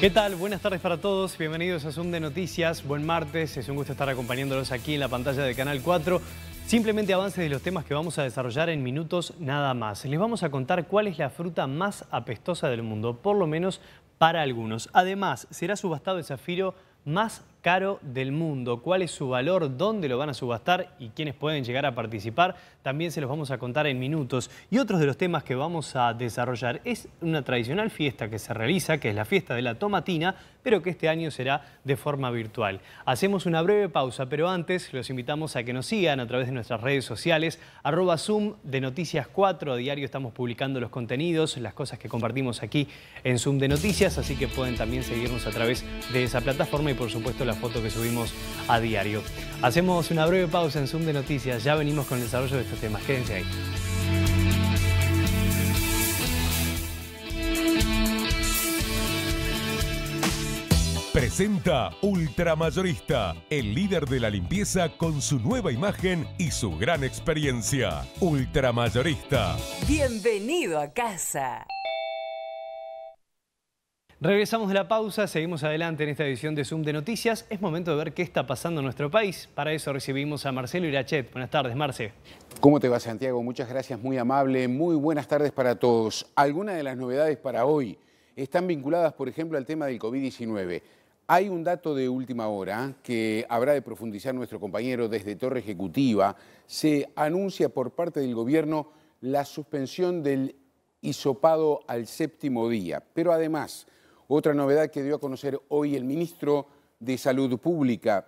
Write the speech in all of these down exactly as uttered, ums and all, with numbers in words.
¿Qué tal? Buenas tardes para todos, bienvenidos a Zoom de Noticias, buen martes, es un gusto estar acompañándolos aquí en la pantalla de Canal cuatro. Simplemente avances de los temas que vamos a desarrollar en minutos nada más. Les vamos a contar cuál es la fruta más apestosa del mundo, por lo menos para algunos. Además, será subastado el zafiro más caro del mundo. ¿Cuál es su valor? ¿Dónde lo van a subastar? ¿Y quiénes pueden llegar a participar? También se los vamos a contar en minutos. Y otros de los temas que vamos a desarrollar es una tradicional fiesta que se realiza, que es la fiesta de la tomatina, pero que este año será de forma virtual. Hacemos una breve pausa, pero antes los invitamos a que nos sigan a través de nuestras redes sociales, arroba Zoom de Noticias cuatro. A diario estamos publicando los contenidos, las cosas que compartimos aquí en Zoom de Noticias, así que pueden también seguirnos a través de esa plataforma y por supuesto la foto que subimos a diario. Hacemos una breve pausa en Zoom de Noticias, ya venimos con el desarrollo de estos temas, quédense ahí. Presenta Ultramayorista, el líder de la limpieza con su nueva imagen y su gran experiencia. Ultramayorista. Bienvenido a casa. Regresamos de la pausa, seguimos adelante en esta edición de Zoom de Noticias. Es momento de ver qué está pasando en nuestro país. Para eso recibimos a Marcelo Irachet. Buenas tardes, Marce. ¿Cómo te va, Santiago? Muchas gracias, muy amable. Muy buenas tardes para todos. Algunas de las novedades para hoy están vinculadas, por ejemplo, al tema del COVID diecinueve. Hay un dato de última hora que habrá de profundizar nuestro compañero desde Torre Ejecutiva. Se anuncia por parte del gobierno la suspensión del hisopado al séptimo día. Pero además, otra novedad que dio a conocer hoy el ministro de Salud Pública,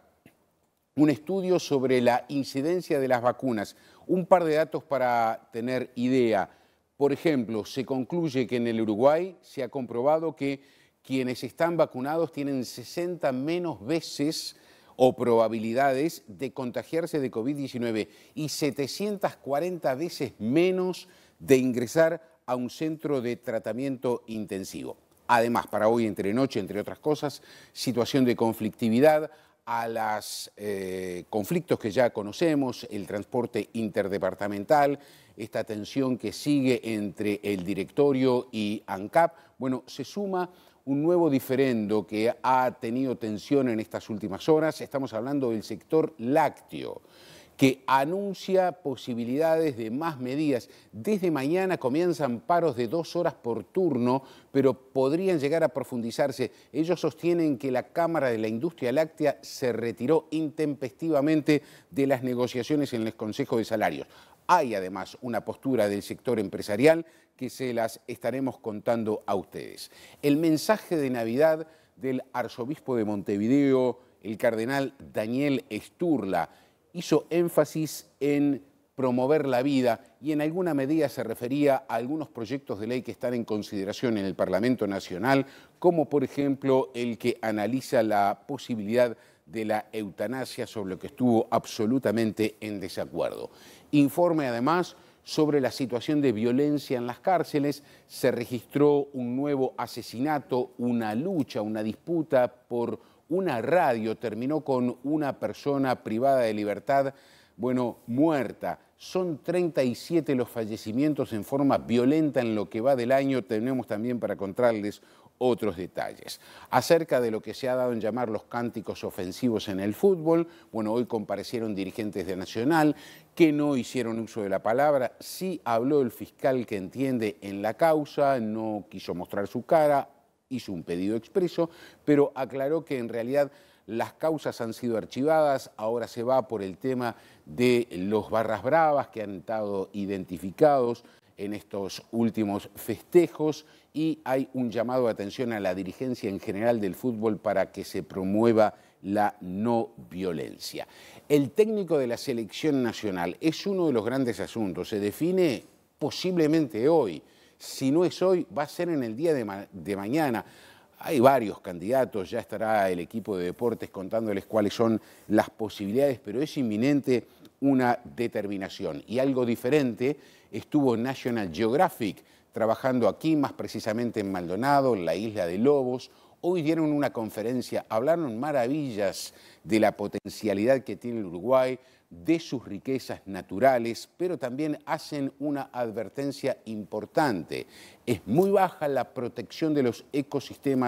un estudio sobre la incidencia de las vacunas. Un par de datos para tener idea. Por ejemplo, se concluye que en el Uruguay se ha comprobado que quienes están vacunados tienen sesenta menos veces o probabilidades de contagiarse de COVID diecinueve y setecientas cuarenta veces menos de ingresar a un centro de tratamiento intensivo. Además, para hoy entre noche, entre otras cosas, situación de conflictividad a los eh, conflictos que ya conocemos, el transporte interdepartamental, esta tensión que sigue entre el directorio y ANCAP. Bueno, se suma un nuevo diferendo que ha tenido tensión en estas últimas horas. Estamos hablando del sector lácteo, que anuncia posibilidades de más medidas. Desde mañana comienzan paros de dos horas por turno, pero podrían llegar a profundizarse. Ellos sostienen que la Cámara de la Industria Láctea se retiró intempestivamente de las negociaciones en el Consejo de Salarios. Hay además una postura del sector empresarial que se las estaremos contando a ustedes. El mensaje de Navidad del arzobispo de Montevideo, el cardenal Daniel Sturla, hizo énfasis en promover la vida y en alguna medida se refería a algunos proyectos de ley que están en consideración en el Parlamento Nacional, como por ejemplo el que analiza la posibilidad de la eutanasia, sobre lo que estuvo absolutamente en desacuerdo. Informe además sobre la situación de violencia en las cárceles. Se registró un nuevo asesinato, una lucha, una disputa por una radio terminó con una persona privada de libertad, bueno, muerta. Son treinta y siete los fallecimientos en forma violenta en lo que va del año. Tenemos también para contarles otros detalles. Acerca de lo que se ha dado en llamar los cánticos ofensivos en el fútbol, bueno, hoy comparecieron dirigentes de Nacional que no hicieron uso de la palabra. Sí habló el fiscal que entiende en la causa, no quiso mostrar su cara, hizo un pedido expreso, pero aclaró que en realidad las causas han sido archivadas. Ahora se va por el tema de los barras bravas que han estado identificados en estos últimos festejos y hay un llamado de atención a la dirigencia en general del fútbol para que se promueva la no violencia. El técnico de la selección nacional es uno de los grandes asuntos. Se define posiblemente hoy. Si no es hoy, va a ser en el día de, ma de mañana. Hay varios candidatos, ya estará el equipo de deportes contándoles cuáles son las posibilidades, pero es inminente una determinación. Y algo diferente, estuvo National Geographic trabajando aquí, más precisamente en Maldonado, en la isla de Lobos. Hoy dieron una conferencia, hablaron maravillas de la potencialidad que tiene el Uruguay, de sus riquezas naturales, pero también hacen una advertencia importante. Es muy baja la protección de los ecosistemas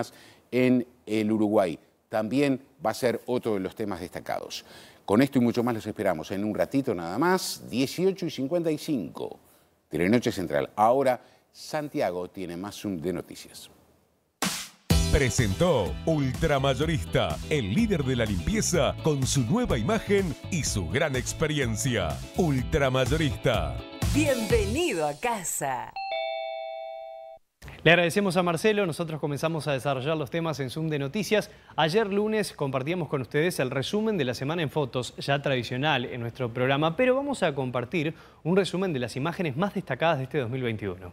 en el Uruguay. También va a ser otro de los temas destacados. Con esto y mucho más los esperamos en un ratito nada más, dieciocho y cincuenta y cinco, Telenoche Central. Ahora Santiago tiene más Zoom de noticias. Presentó Ultramayorista, el líder de la limpieza con su nueva imagen y su gran experiencia. Ultramayorista. Bienvenido a casa. Le agradecemos a Marcelo, nosotros comenzamos a desarrollar los temas en Zoom de Noticias. Ayer lunes compartíamos con ustedes el resumen de la semana en fotos, ya tradicional en nuestro programa, pero vamos a compartir un resumen de las imágenes más destacadas de este dos mil veintiuno.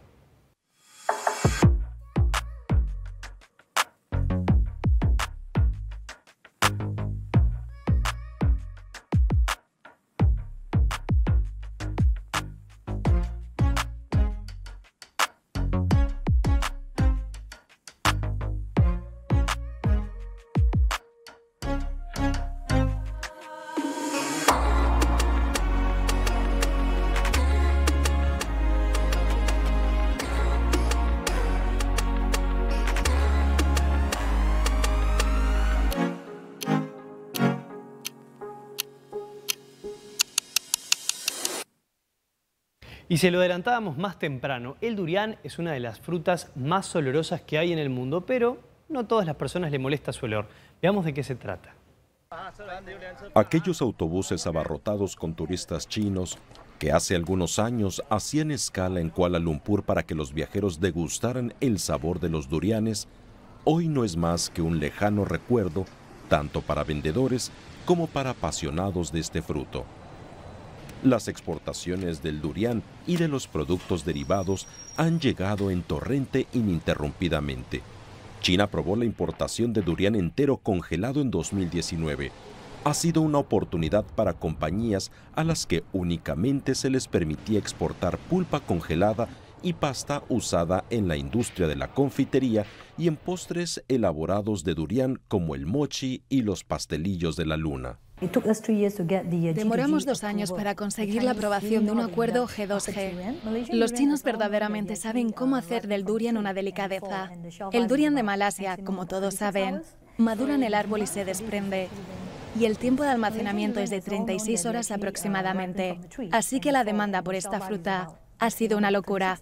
Y se lo adelantábamos más temprano, el durián es una de las frutas más olorosas que hay en el mundo, pero no a todas las personas le molesta su olor. Veamos de qué se trata. Aquellos autobuses abarrotados con turistas chinos que hace algunos años hacían escala en Kuala Lumpur para que los viajeros degustaran el sabor de los durianes, hoy no es más que un lejano recuerdo, tanto para vendedores como para apasionados de este fruto. Las exportaciones del durián y de los productos derivados han llegado en torrente ininterrumpidamente. China aprobó la importación de durián entero congelado en dos mil diecinueve. Ha sido una oportunidad para compañías a las que únicamente se les permitía exportar pulpa congelada y pasta usada en la industria de la confitería y en postres elaborados de durián como el mochi y los pastelillos de la luna. Demoramos dos años para conseguir la aprobación de un acuerdo G dos G. Los chinos verdaderamente saben cómo hacer del durian una delicadeza. El durian de Malasia, como todos saben, madura en el árbol y se desprende. Y el tiempo de almacenamiento es de treinta y seis horas aproximadamente. Así que la demanda por esta fruta ha sido una locura.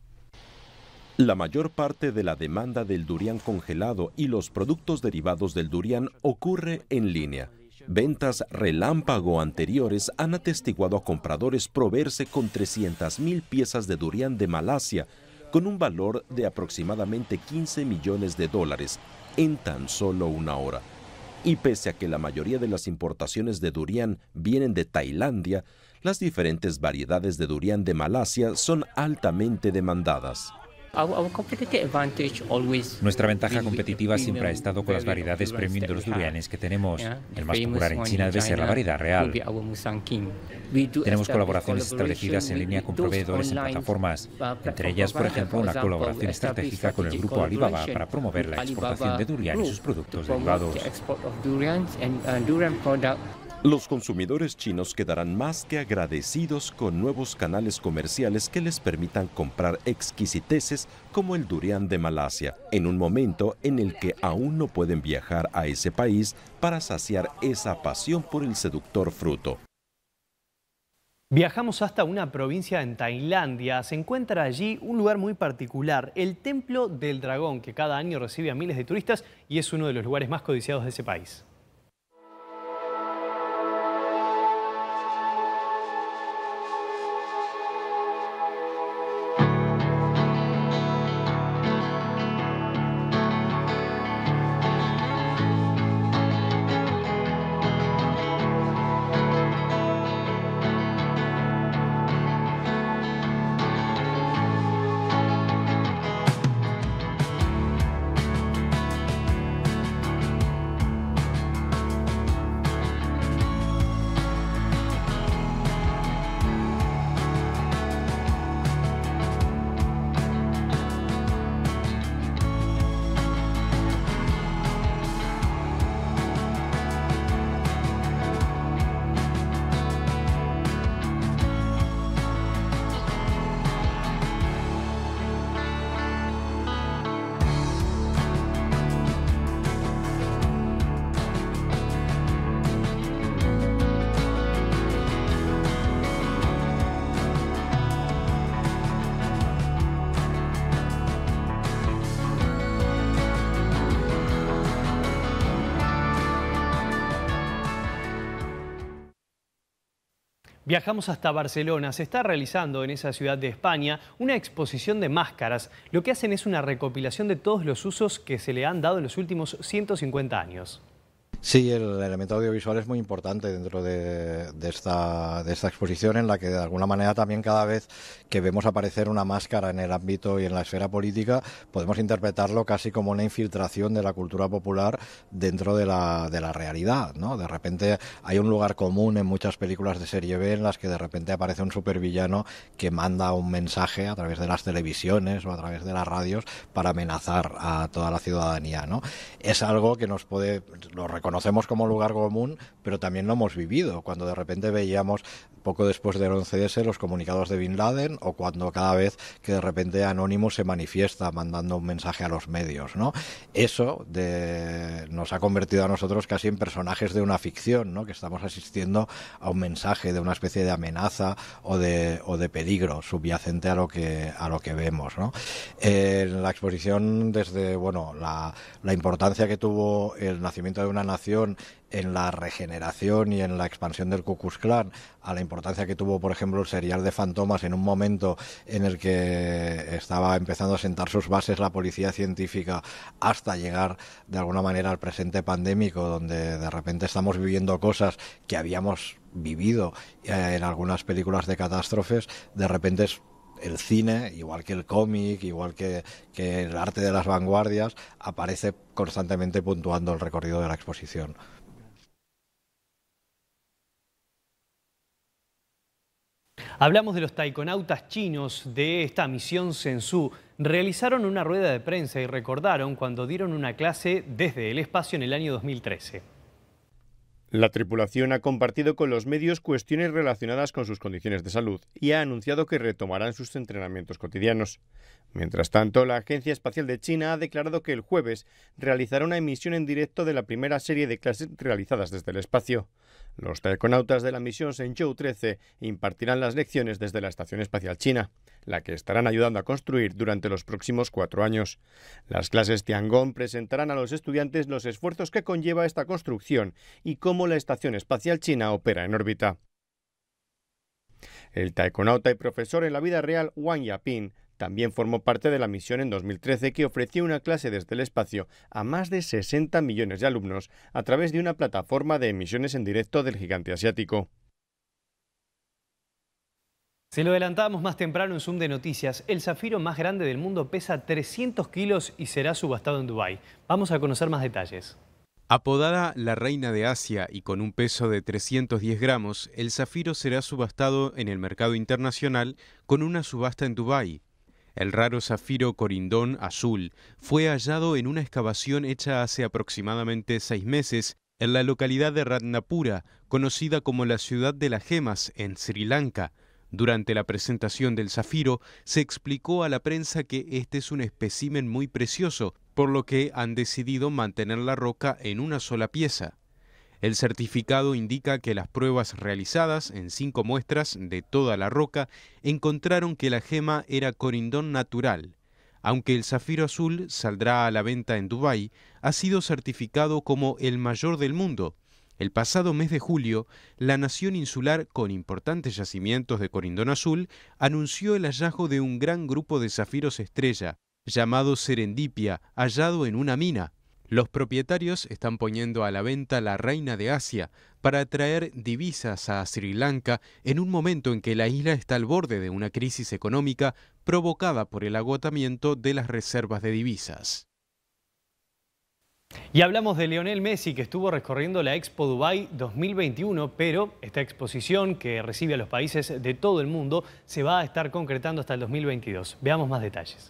La mayor parte de la demanda del durián congelado y los productos derivados del durián ocurre en línea. Ventas relámpago anteriores han atestiguado a compradores proveerse con trescientas mil piezas de durián de Malasia, con un valor de aproximadamente quince millones de dólares en tan solo una hora. Y pese a que la mayoría de las importaciones de durián vienen de Tailandia, las diferentes variedades de durián de Malasia son altamente demandadas. Nuestra ventaja competitiva siempre ha estado con las variedades premium de los durianes que tenemos. El más popular en China debe ser la variedad real. Tenemos colaboraciones establecidas en línea con proveedores en plataformas. Entre ellas, por ejemplo, una colaboración estratégica con el grupo Alibaba para promover la exportación de durian y sus productos derivados. Los consumidores chinos quedarán más que agradecidos con nuevos canales comerciales que les permitan comprar exquisiteces como el durián de Malasia, en un momento en el que aún no pueden viajar a ese país para saciar esa pasión por el seductor fruto. Viajamos hasta una provincia en Tailandia. Se encuentra allí un lugar muy particular, el Templo del Dragón, que cada año recibe a miles de turistas y es uno de los lugares más codiciados de ese país. Viajamos hasta Barcelona. Se está realizando en esa ciudad de España una exposición de máscaras. Lo que hacen es una recopilación de todos los usos que se le han dado en los últimos ciento cincuenta años. Sí, el elemento audiovisual es muy importante dentro de, de, esta, de esta exposición, en la que de alguna manera también cada vez que vemos aparecer una máscara en el ámbito y en la esfera política, podemos interpretarlo casi como una infiltración de la cultura popular dentro de la, de la realidad, ¿no? De repente hay un lugar común en muchas películas de serie B en las que de repente aparece un supervillano que manda un mensaje a través de las televisiones o a través de las radios para amenazar a toda la ciudadanía, ¿no? Es algo que nos puede, lo conocemos como lugar común, pero también lo hemos vivido, cuando de repente veíamos poco después del once ese los comunicados de Bin Laden, o cuando cada vez que de repente Anonymous se manifiesta mandando un mensaje a los medios, ¿no? Eso de, nos ha convertido a nosotros casi en personajes de una ficción, ¿no? Que estamos asistiendo a un mensaje de una especie de amenaza o de, o de peligro subyacente a lo que, a lo que vemos, ¿no? En la exposición, desde bueno la, la importancia que tuvo el nacimiento de una nación en la regeneración y en la expansión del Ku Klux Klan, a la importancia que tuvo, por ejemplo, el serial de Fantomas en un momento en el que estaba empezando a sentar sus bases la policía científica, hasta llegar de alguna manera al presente pandémico, donde de repente estamos viviendo cosas que habíamos vivido en algunas películas de catástrofes. De repente es el cine, igual que el cómic, igual que, que el arte de las vanguardias, aparece constantemente puntuando el recorrido de la exposición. Hablamos de los taikonautas chinos de esta misión Shenzhou. Realizaron una rueda de prensa y recordaron cuando dieron una clase desde el espacio en el año dos mil trece. La tripulación ha compartido con los medios cuestiones relacionadas con sus condiciones de salud y ha anunciado que retomarán sus entrenamientos cotidianos. Mientras tanto, la Agencia Espacial de China ha declarado que el jueves realizará una emisión en directo de la primera serie de clases realizadas desde el espacio. Los taikonautas de la misión Shenzhou trece impartirán las lecciones desde la Estación Espacial China, la que estarán ayudando a construir durante los próximos cuatro años. Las clases Tiangong presentarán a los estudiantes los esfuerzos que conlleva esta construcción y cómo la Estación Espacial China opera en órbita. El taikonauta y profesor en la vida real Wang Yaping también formó parte de la misión en dos mil trece, que ofreció una clase desde el espacio a más de sesenta millones de alumnos a través de una plataforma de emisiones en directo del gigante asiático. Se lo adelantábamos más temprano en Zoom de Noticias. El zafiro más grande del mundo pesa trescientos kilos y será subastado en Dubái. Vamos a conocer más detalles. Apodada la Reina de Asia y con un peso de trescientos diez gramos, el zafiro será subastado en el mercado internacional con una subasta en Dubái. El raro zafiro corindón azul fue hallado en una excavación hecha hace aproximadamente seis meses en la localidad de Ratnapura, conocida como la ciudad de las gemas, en Sri Lanka. Durante la presentación del zafiro se explicó a la prensa que este es un espécimen muy precioso, por lo que han decidido mantener la roca en una sola pieza. El certificado indica que las pruebas realizadas en cinco muestras de toda la roca encontraron que la gema era corindón natural. Aunque el zafiro azul saldrá a la venta en Dubái, ha sido certificado como el mayor del mundo. El pasado mes de julio, la nación insular, con importantes yacimientos de corindón azul, anunció el hallazgo de un gran grupo de zafiros estrella, llamado Serendipia, hallado en una mina. Los propietarios están poniendo a la venta la Reina de Asia para atraer divisas a Sri Lanka en un momento en que la isla está al borde de una crisis económica provocada por el agotamiento de las reservas de divisas. Y hablamos de Lionel Messi, que estuvo recorriendo la Expo Dubai dos mil veintiuno, pero esta exposición, que recibe a los países de todo el mundo, se va a estar concretando hasta el dos mil veintidós. Veamos más detalles.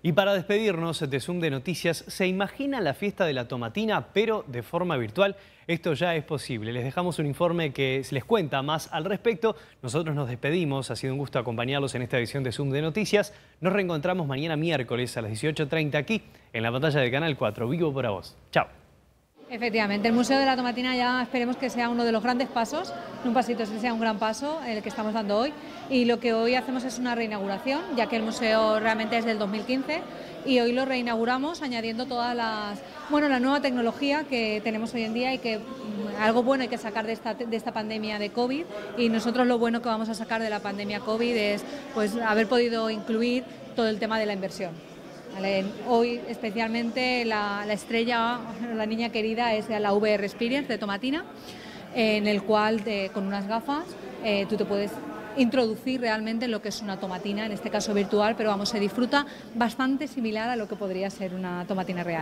Y para despedirnos de Zoom de Noticias, ¿se imagina la fiesta de la tomatina, pero de forma virtual? Esto ya es posible. Les dejamos un informe que les cuenta más al respecto. Nosotros nos despedimos. Ha sido un gusto acompañarlos en esta edición de Zoom de Noticias. Nos reencontramos mañana miércoles a las dieciocho treinta aquí en la pantalla de Canal cuatro. Vivo para vos. Chao. Efectivamente, el Museo de la Tomatina ya esperemos que sea uno de los grandes pasos, no un pasito, es que sea un gran paso el que estamos dando hoy, y lo que hoy hacemos es una reinauguración, ya que el museo realmente es del dos mil quince y hoy lo reinauguramos añadiendo todas las, bueno, la nueva tecnología que tenemos hoy en día y que algo bueno hay que sacar de esta, de esta pandemia de COVID, y nosotros lo bueno que vamos a sacar de la pandemia COVID es pues haber podido incluir todo el tema de la inversión. Vale, hoy especialmente la, la estrella, la niña querida es la V R Experience de Tomatina, en el cual de, con unas gafas eh, tú te puedes introducir realmente en lo que es una tomatina, en este caso virtual, pero vamos, se disfruta bastante similar a lo que podría ser una tomatina real.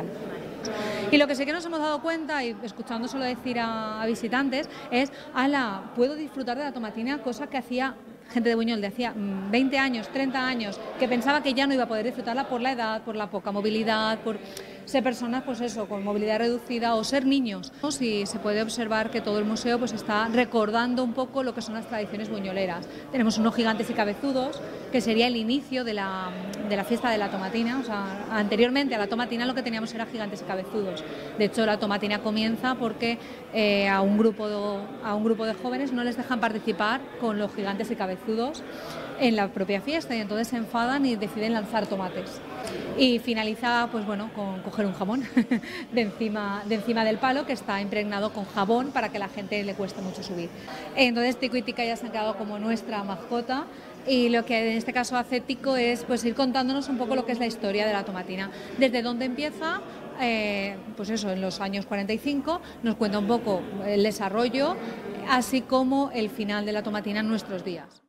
Y lo que sí que nos hemos dado cuenta, y escuchándoselo decir a, a visitantes, es, ala, puedo disfrutar de la tomatina, cosa que hacía gente de Buñol de hacía veinte años, treinta años, que pensaba que ya no iba a poder disfrutarla por la edad, por la poca movilidad, por ser personas pues eso, con movilidad reducida o ser niños. Y se puede observar que todo el museo pues está recordando un poco lo que son las tradiciones buñoleras. Tenemos unos gigantes y cabezudos, que sería el inicio de la, de la fiesta de la tomatina. O sea, anteriormente a la tomatina lo que teníamos era gigantes y cabezudos. De hecho, la tomatina comienza porque eh, a, un grupo de, a un grupo de jóvenes no les dejan participar con los gigantes y cabezudos en la propia fiesta, y entonces se enfadan y deciden lanzar tomates. Y finaliza pues bueno con coger un jamón de encima, de encima del palo, que está impregnado con jabón para que a la gente le cueste mucho subir. Entonces Tico y Tica ya se han quedado como nuestra mascota, y lo que en este caso hace Tico es pues ir contándonos un poco lo que es la historia de la tomatina, desde dónde empieza. Eh, pues eso, en los años cuarenta y cinco nos cuenta un poco el desarrollo, así como el final de la tomatina en nuestros días.